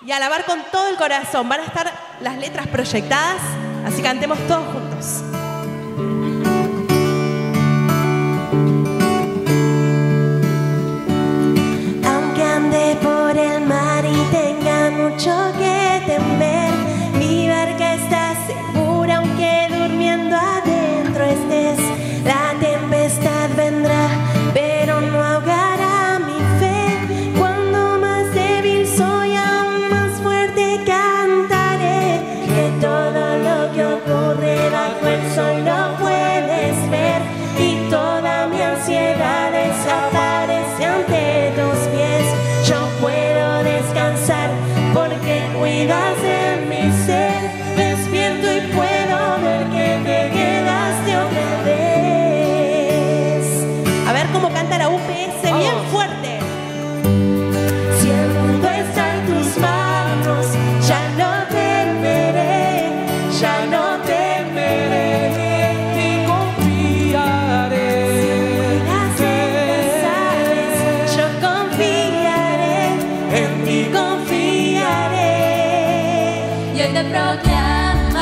y alabar con todo el corazón. Van a estar las letras proyectadas, así cantemos todos juntos. Aunque ande por el mar y tenga mucho que temer, mi barca está segura aunque durmiendo adentro estés. La tempestad vendrá, pero no ahogará mi fe. Cuando más débil soy, aún más fuerte cantaré. Que todo lo que ocurre bajo el sol lo puedes ver, y toda mi ansiedad desaparece ante tus pies. Yo puedo descansar porque cuidas de mi ser. Despierto y puedo ver que te quedaste otra vez. A ver cómo canta la UPS, bien fuerte. Si el mundo está en tus manos, ya no temeré, ya no temeré. Y confiaré. Yo confiaré, en ti confiaré. Y hoy te proclamarán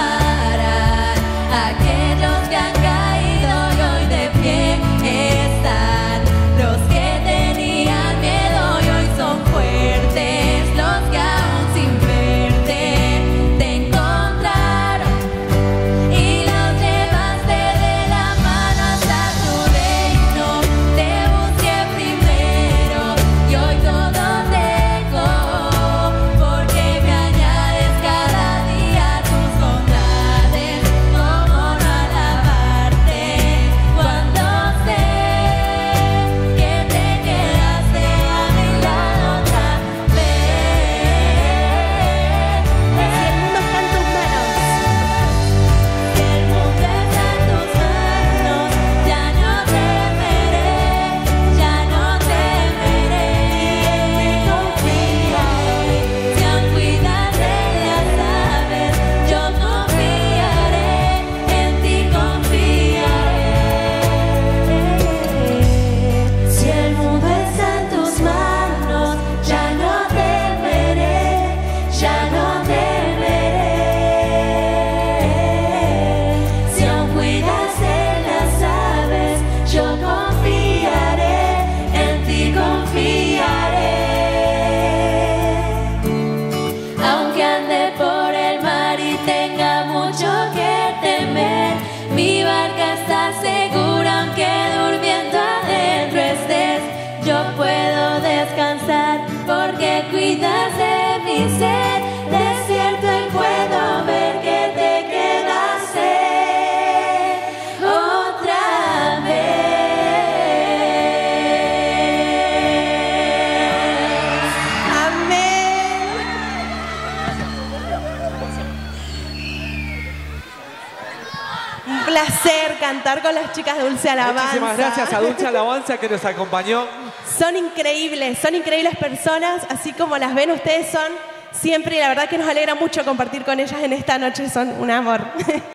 aquellos que han caído y hoy de pie están. Los que tenían miedo y hoy son fuertes. Los que aún sin verte te encontraron y los llevaste de la mano hasta tu reino. Te busqué primero y hoy todo tengo, porque me añades cada día tus bondades. Cómo no alabarte cuando sé que te quedaste a mi lado otra vez. Si el mundo está en tus manos, Si el mundo está en tus manos, ya no temeré, ya no temeré. Y confiaré. Si aún cuidas de las aves, yo confiaré, en ti confiaré. Si el mundo está en tus manos, ya no temeré, ya no temeré. Si aún cuidas de las aves, yo confiaré, en ti confiaré. Aunque ande por el mar y tenga mucho que temer, mi barca está segura aunque durmiendo adentro estés. Yo puedo descansar porque cuidas de mi ser. Despierto y puedo ver que te quedaste otra vez. amén. Un placer cantar con las chicas de Dulce Alabanza. Muchísimas gracias a Dulce Alabanza que nos acompañó. Son increíbles personas, así como las ven ustedes son siempre, y la verdad que nos alegra mucho compartir con ellas en esta noche, son un amor.